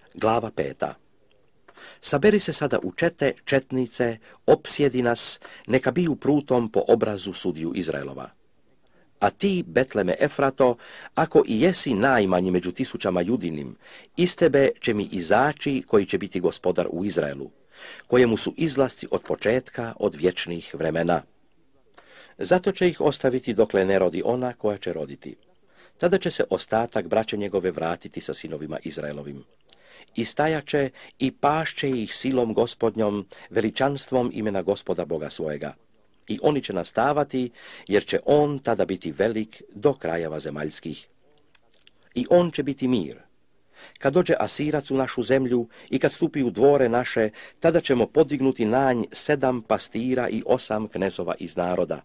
Glava 5. Saberi se sada u čete, četnice, opsjedi nas, neka biju prutom po obrazu sudiju Izraelova. A ti, Betleme Efrato, ako i jesi najmanji među tisućama judinim, iz tebe će mi izaći koji će biti gospodar u Izraelu, kojemu su izlasci od početka, od vječnih vremena. Zato će ih ostaviti dokle ne rodi ona koja će roditi. Tada će se ostatak braće njegove vratiti sa sinovima Izraelovim. I stajaće i pašće ih silom gospodnjom, veličanstvom imena Gospoda Boga svojega. I oni će nastavati, jer će on tada biti velik do krajeva zemaljskih. I on će biti mir. Kad dođe Asirac u našu zemlju i kad stupi u dvore naše, tada ćemo podignuti na nj 7 pastira i 8 knezova iz naroda.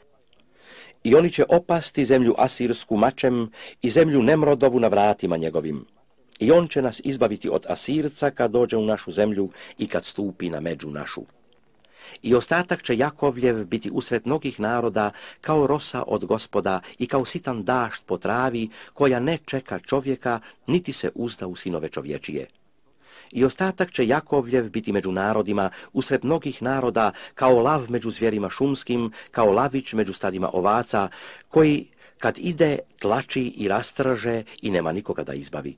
I oni će opasti zemlju Asirsku mačem i zemlju Nemrodovu na vratima njegovim. I on će nas izbaviti od Asirca kad dođe u našu zemlju i kad stupi na među našu. I ostatak će Jakovljev biti usred mnogih naroda kao rosa od Gospoda i kao sitan dašt po travi koja ne čeka čovjeka niti se uzda u sinove čovječije. I ostatak će Jakovljev biti među narodima usred mnogih naroda kao lav među zvijerima šumskim, kao lavić među stadima ovaca, koji kad ide tlači i rastrže i nema nikoga da izbavi.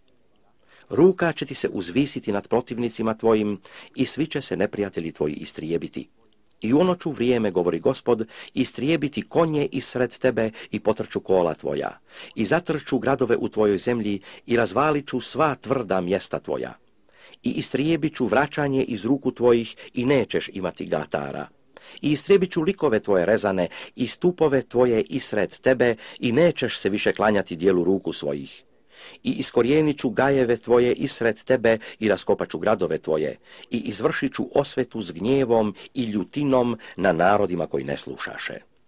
Ruka će ti se uzvisiti nad protivnicima tvojim i svi će se neprijatelji tvoji istrijebiti. I u ono ću vrijeme, govori Gospod, istrijebiti konje isred tebe i potrču kola tvoja. I zatrču gradove u tvojoj zemlji i razvalit ću sva tvrda mjesta tvoja. I istrijebit ću vraćanje iz ruku tvojih i nećeš imati gatara. I istrijebit ću likove tvoje rezane i stupove tvoje isred tebe i nećeš se više klanjati dijelu ruku svojih. I iskorijenit ću gajeve tvoje isred tebe i raskopat ću gradove tvoje i izvršit ću osvetu s gnjevom i ljutinom na narodima koji ne slušaše.